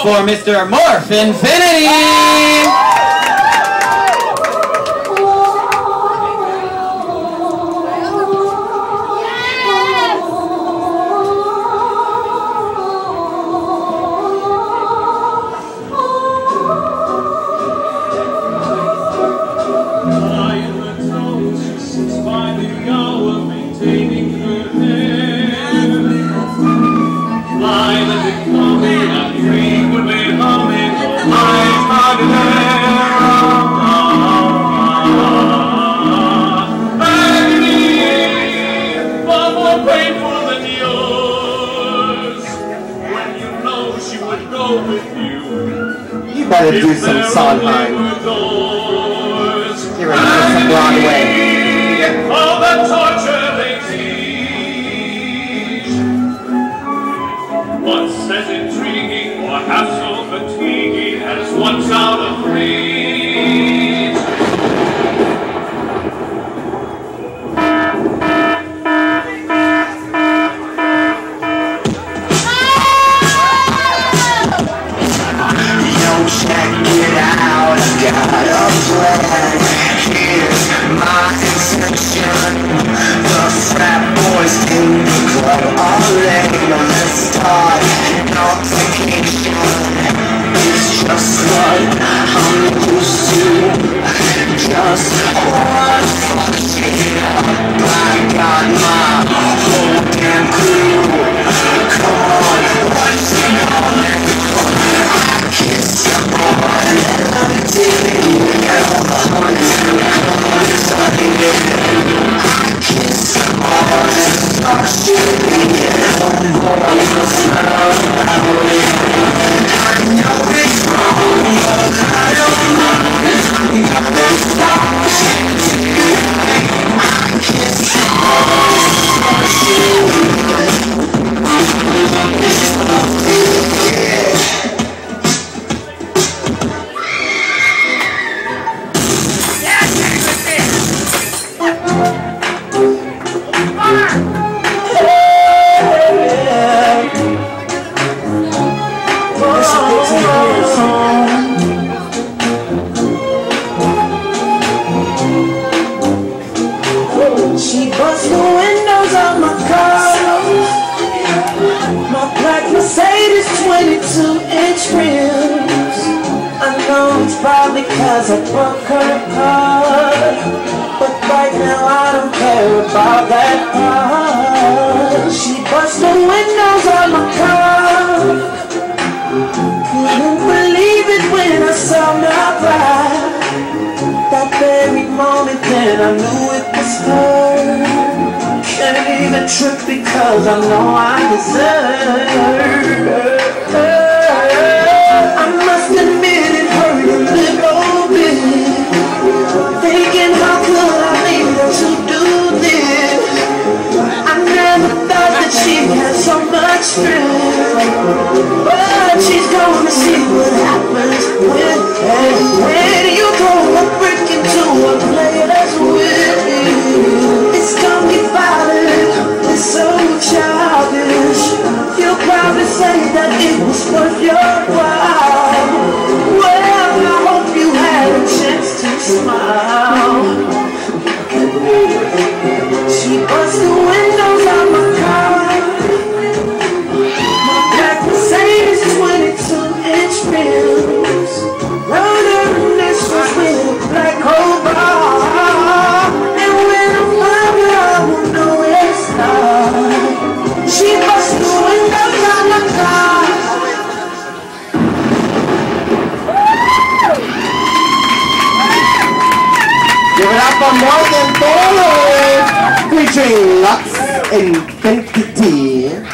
for Mr. Morph Infinity! You better do some Sondheim. You're ready for some Broadway. All the torture they teach, once as intriguing or half so fatiguing as once out of reach. Got a plan, here's my intention. The frat boys in the club are lame. Let's start an altercation. It's just what I'm used to. Just one fucking up. I got my whole damn crew. Come on, what's going on? I kiss your boy. She busts the windows of my car. My black Mercedes 22-inch rims. I know it's probably cause I broke her heart, but right now I don't care about that part. She busts the windows of my car. Couldn't believe it when I saw my bride. That very moment then I knew it was her. Can't even trip because I know I deserve her. I must admit it hurt a little bit, thinking how could I leave her to do this. I never thought that she had so much strength, but she's gonna see what happens when you go a brick into a player's will. It's gonna be violent, it's so childish. You'll probably say that it was worth your while. Well, I hope you had a chance to smile. She busts the windows of my car. My black Mercedes 22-inch rims. Rode her in this was with a black Cobra. And when I find her, I won't know where to start. She busts the windows of my car. Give it up for Morph Infinity, featuring Lux Infinity.